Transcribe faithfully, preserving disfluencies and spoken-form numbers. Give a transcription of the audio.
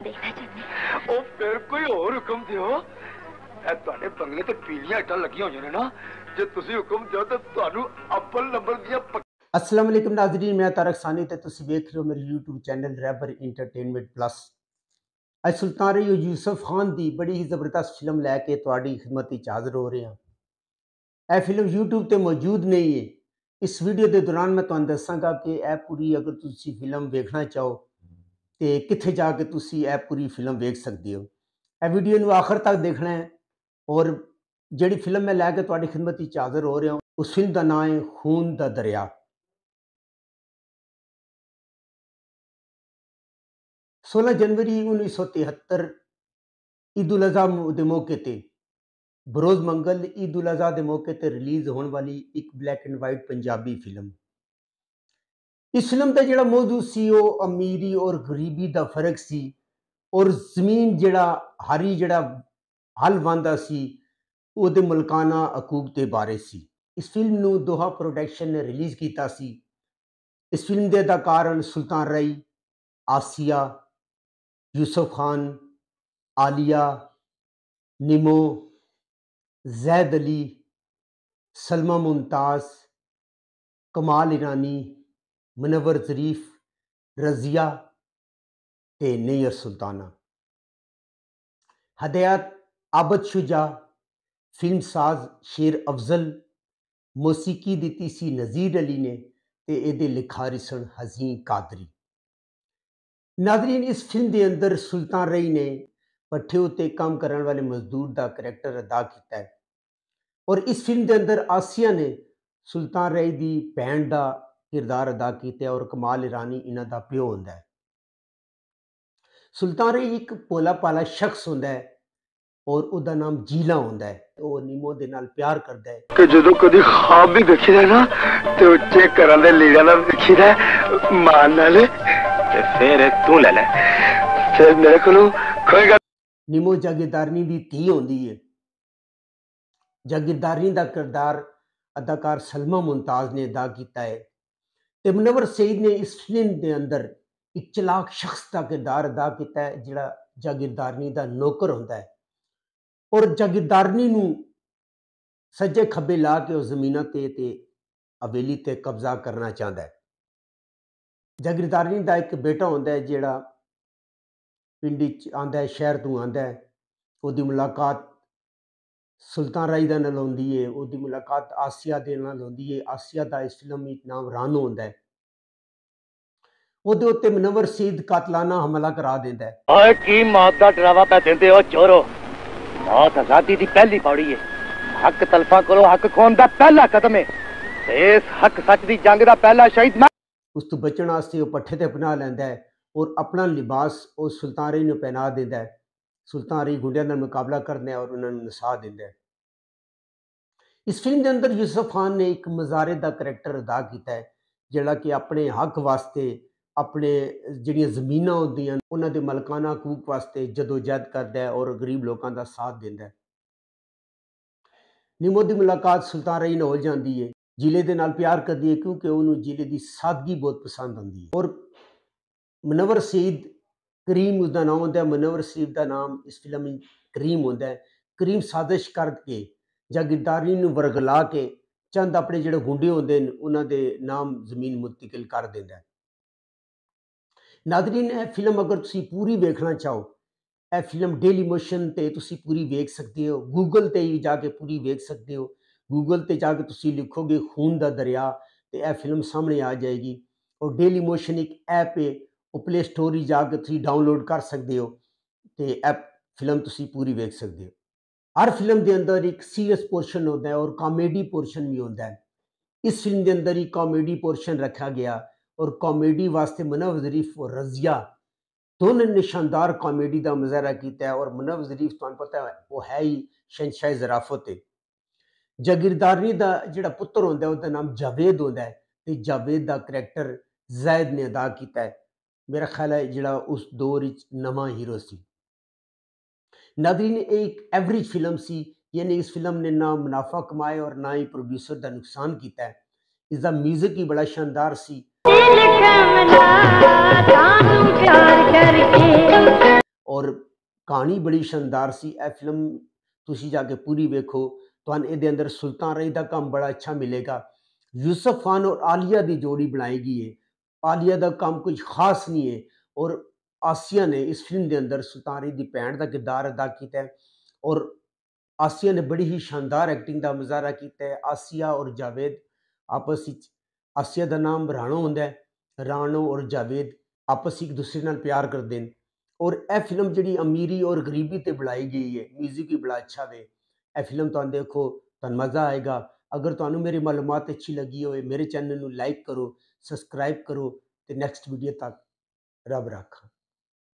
देखना चाहते ओ फिर कोई और हुक्म दियो। ए ਤੁਹਾਡੇ ਬੰਗਲੇ ਤੇ ਪੀਲੀਆਂ ਇੱਟਾਂ ਲੱਗੀਆਂ ਹੋਈਆਂ ਨੇ ਨਾ, ਜੇ ਤੁਸੀਂ ਹੁਕਮ ਦਿਓ ਤਾਂ ਤੁਹਾਨੂੰ ਅੱਵਲ ਨੰਬਰ ਦੀਆਂ। अस्सलाम वालेकुम नाज़रीन, मैं तारक सानी ते तुसी देख रहे हो मेरे यूट्यूब चैनल रैबर इंटरटेनमेंट प्लस। अज सुल्तान रही यूसुफ खान की बड़ी ही ज़बरदस्त फिल्म लैके तुहाडी खिदमत विच हाज़र हो रहे हैं। यह फिल्म यूट्यूब ते मौजूद नहीं है। इस वीडियो के दौरान मैं तुहानू दसांगा कि यह पूरी अगर तुसी फिल्म वेखना चाहो तो कित्थे जाके तुसी यह पूरी फिल्म वेख सकते हो। यह वीडियो नू आखिर तक देखना है। और जिहड़ी फिल्म मैं लैके तुहाडी खिदमत विच हाज़र हो रहा हूँ उस फिल्म का नाम है खून दा दरिया। सोलह जनवरी उन्नीस सौ तिहत्तर ईद उल अज़हा के मौके पर बरोज़ मंगल ईद उल अज़हा के मौके पर रिलीज़ होने वाली एक black and white Punjabi film. इस फिल्म का जिहड़ा मौजू सी वो अमीरी और गरीबी का फर्क सी और जमीन जिहड़ा हारी जिहड़ा हल वांदा सी उहदे मुल्काना हकूक के बारे सी। इस फिल्म नू दोहा प्रोडक्शन ने रिलीज़ किया सी। इस फिल्म के अदाकार सुल्तान रई, आसिया, यूसुफ खान, आलिया, निमो, जैद अली, सलमा मुमताज़, कमाल ईरानी, मुनव्वर ज़रीफ, रज़िया ते नैयर सुल्ताना। हदायत आबद शुजा, फिल्म साज शेर अफजल, मौसीकी दी सी नज़ीर अली ने ते इहदे लिखारी सन हज़ीं कादरी। नाज़रीन, इस फिल्म के अंदर सुल्तान रई ने भट्ठे उत्ते काम करने वाले मजदूर का करैक्टर अदा किया है। और इस फिल्म के अंदर आसिया ने सुल्तान रई की भैन का किरदार अदा किया और कमाल ईरानी इन्हां दा प्यो होंदा है। सुल्तान रई एक भोला भाला शख्स होंदा है और उसका नाम जीला होंदा है। वो निमो दे नाल प्यार करता है कि जो कभी ख्वाब भी देखी है ना तो उच्चे घर के लीड़े ना देखी है मान नाले फिर तू ले ले फिर मेरे को कोई गल। निमो जागीरदारनी की धी होंदी है। जागीरदारनी का किरदार अदाकार सलमा मुमताज़ ने अदा किया है। ते मुनव्वर सईद ने इस फिल्म के अंदर एक चलाक शख्स का किरदार अदा किया है जिहड़ा जागीरदारनी का नौकर होंदा है और जागीरदारनी नू सज्जे खब्बे ला के उस जमीना ते ते हवेली ते कब्जा करना चाहता है। जागीरदारनी का एक बेटा होंदा है जिहड़ा पिंड आंदा है, शहर तो आंदा है। उसकी मुलाकात सुल्तान रई दे नाल होंदी है। उसकी मुलाकात आसिया दे नाल होंदी है। आसिया का इस फिल्म में नाम रानो होंदा है। ਉਹਦੇ ਉੱਤੇ मुनव्वर सईद कातलाना हमला करा देता है। ओए की मौत का डरावा पै देंदे हो चोरो। मौत आजादी की पहली पौड़ी है। हक तलफा करो हक खोन का पहला कदम है। इस हक सच की जंग का पहला शहीद मैं। उस तो बचने वास्ते वो पट्ठे ते अपना लैंदा है और अपना लिबास वो सुल्तान रई नूं पहना देता है। सुल्तान रई गुंडियां नाल मुकाबला करदा है और उन्होंने नसा देता है। इस फिल्म के अंदर यूसुफ खान ने एक मजारे का करैक्टर अदा किया है जिहड़ा कि अपने हक वास्ते अपने जिहड़ियां ज़मीनां होंदियां उन्हां दे मलकाना हकूक वास्ते जदोजहद करदा है और गरीब लोगों का साथ देता है। निमो की मुलाकात सुल्तान रई नाल हो जाती है। जिले दे नाल प्यार करती है क्योंकि उन्होंने जिले की सादगी बहुत पसंद आती है। और मुनव्वर सईद करीम उसका नाम होंदा है। मुनव्वर सईद का नाम इस फिल्म में करीम होंदा है। करीम साजिश करके जागीरदारी नूं वरगला के चंद अपने जिहड़े गुंडे होंदे ने उन्हां दे नाम जमीन मुंतकिल कर देंदा है। नाज़रीन, यह फिल्म अगर तुसी पूरी वेखना चाहो यह फिल्म डेली मोशन ते तुसी पूरी वेख सकते हो। गूगल ते भी जाके पूरी वेख सकते हो। गूगल ते जाके तुसी लिखोगे खून दा दरिया तो यह फिल्म सामने आ जाएगी। और डेली मोशन एक ऐप है वो प्ले स्टोर ही जाके तुसी डाउनलोड कर सकते हो तो ऐप फिल्म तुसी पूरी वेख सकते हो। हर फिल्म के अंदर एक सीरियस पोर्शन होता है और कॉमेडी पोर्शन भी होता है। इस फिल्म के अंदर ही कॉमेडी पोर्शन रखा गया और कॉमेडी वास्ते मुनव्वर ज़रीफ और रज़िया दोनों ने शानदार कॉमेडी का मुजाहरा किया है। और मुनव्वर ज़रीफ तुहानू पता है वो है ही शहंशाह ज़राफत है। जागीरदारनी का जिहड़ा पुत्र होंदा है उसका नाम जावेद होंदा है तो जावेद का करैक्टर जैद ने अदा किया है। मेरा ख्याल है जिहड़ा उस दौर विच नवा हीरो सी। नाज़रीन, एक एवरेज फिल्म सी, यानी इस फिल्म ने ना मुनाफा कमाया और ना ही प्रोड्यूसर का नुकसान किया है। इसका म्यूजिक ही बड़ा शानदार सी। कहानी बड़ी शानदार सी। ए फिल्म तुसी जाके पूरी वेखो, तुहानू इहदे अंदर सुल्तान रही दा काम बड़ा अच्छा मिलेगा। यूसुफ खान और आलिया दी जोड़ी बनाई गई है। आलिया दा काम कुछ खास नहीं है और आसिया ने इस फिल्म के अंदर सुल्तान रही दी भैन का किरदार अदा किया है और आसिया ने बड़ी ही शानदार एक्टिंग का मुजाहरा किया है। आसिया और जावेद आपस विच, आसिया का नाम राणो होंदा है, राणो और जावेद आपस एक दूसरे नाल प्यार करते हैं और यह फिल्म जी अमीरी और गरीबी ते बनाई गई है। म्यूजिक भी बड़ा अच्छा वे। यह फिल्म तुम देखो, तुम मज़ा आएगा। अगर तुहानू मेरी मालूमात अच्छी लगी हो, मेरे चैनल को लाइक करो, सब्सक्राइब करो, तो नैक्सट वीडियो तक रब राखा।